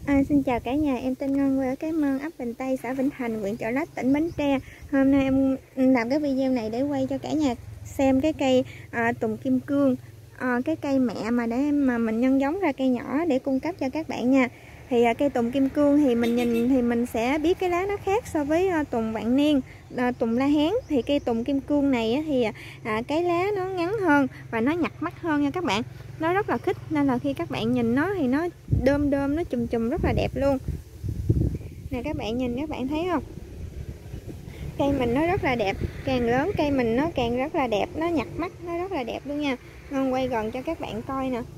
Xin chào cả nhà, em tên Ngân, quê ở Cái Mơn, ấp Bình Tây, xã Vĩnh Thành, huyện Chợ Lách, tỉnh Bến Tre. Hôm nay em làm cái video này để quay cho cả nhà xem cái cây tùng kim cương, cái cây mẹ mà để mình nhân giống ra cây nhỏ để cung cấp cho các bạn nha. Thì cây tùng kim cương thì mình nhìn thì mình sẽ biết cái lá nó khác so với tùng vạn niên, tùng la hán. Thì cây tùng kim cương này thì cái lá nó ngắn hơn và nó nhặt mắt hơn nha các bạn. Nó rất là khít nên là khi các bạn nhìn nó thì nó đơm nó chùm rất là đẹp luôn nè. Các bạn nhìn, các bạn thấy không, cây mình nó rất là đẹp, càng lớn cây mình nó càng rất là đẹp, nó nhặt mắt, nó rất là đẹp luôn nha. Ngon quay gần cho các bạn coi nè.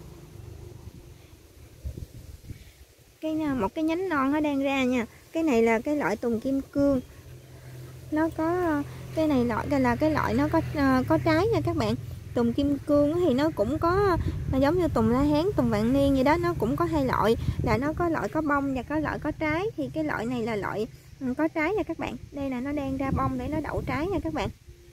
Một cái nhánh non nó đang ra nha. Cái này là cái loại tùng kim cương, nó có cái này là cái loại nó có trái nha các bạn. Tùng kim cương thì nó cũng có giống như tùng la hán, tùng vạn niên vậy đó, nó cũng có hai loại, là nó có loại có bông và có loại có trái. Thì cái loại này là loại có trái nha các bạn. Đây là nó đang ra bông để nó đậu trái nha các bạn.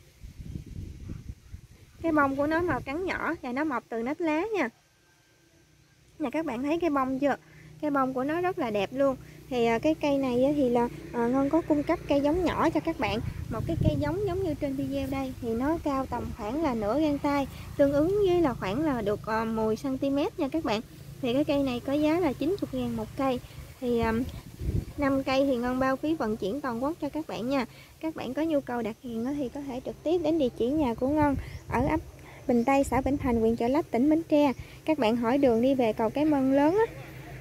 Cái bông của nó màu trắng nhỏ và nó mọc từ nách lá nha. Các bạn thấy cái bông chưa? Cái bông của nó rất là đẹp luôn. Thì cái cây này thì là Ngân có cung cấp cây giống nhỏ cho các bạn. Một cái cây giống như trên video đây thì nó cao tầm khoảng là nửa gang tay, tương ứng với là khoảng là được 10 cm nha các bạn. Thì cái cây này có giá là 90.000 một cây. Thì 5 cây thì Ngân bao phí vận chuyển toàn quốc cho các bạn nha. Các bạn có nhu cầu đặt hàng thì có thể trực tiếp đến địa chỉ nhà của Ngân ở ấp Bình Tây, xã Vĩnh Thành, huyện Chợ Lách, tỉnh Bến Tre. Các bạn hỏi đường đi về cầu Cái Mơn lớn á.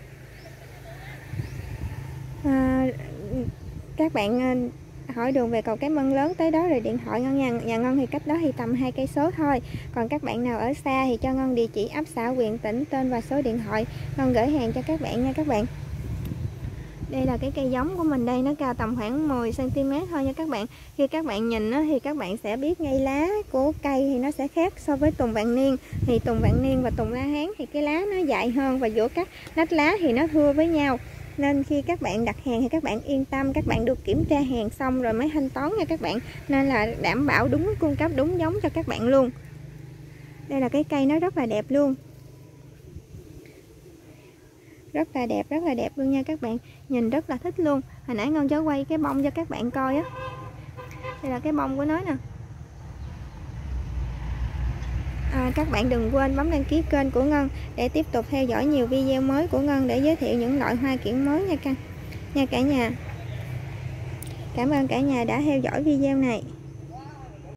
Các bạn hỏi đường về cầu Cái Mơn lớn tới đó rồi điện thoại Ngân nhà Ngân thì cách đó thì tầm 2 cây số thôi. Còn các bạn nào ở xa thì cho Ngân địa chỉ ấp, xã, huyện, tỉnh, tên và số điện thoại, Ngân gửi hàng cho các bạn nha các bạn. Đây là cái cây giống của mình đây, nó cao tầm khoảng 10 cm thôi nha các bạn. Khi các bạn nhìn thì các bạn sẽ biết ngay lá của cây thì nó sẽ khác so với tùng vạn niên. Thì tùng vạn niên và tùng la hán thì cái lá nó dài hơn và giữa các nách lá thì nó thưa với nhau. Nên khi các bạn đặt hàng thì các bạn yên tâm, các bạn được kiểm tra hàng xong rồi mới thanh toán nha các bạn. Nên là đảm bảo đúng, cung cấp đúng giống cho các bạn luôn. Đây là cái cây nó rất là đẹp luôn. Rất là đẹp luôn nha các bạn. Nhìn rất là thích luôn. Hồi nãy Ngân cho quay cái bông cho các bạn coi á. Đây là cái bông của nó nè. Các bạn đừng quên bấm đăng ký kênh của Ngân để tiếp tục theo dõi nhiều video mới của Ngân để giới thiệu những loại hoa kiểng mới nha cả nhà. Cảm ơn cả nhà đã theo dõi video này.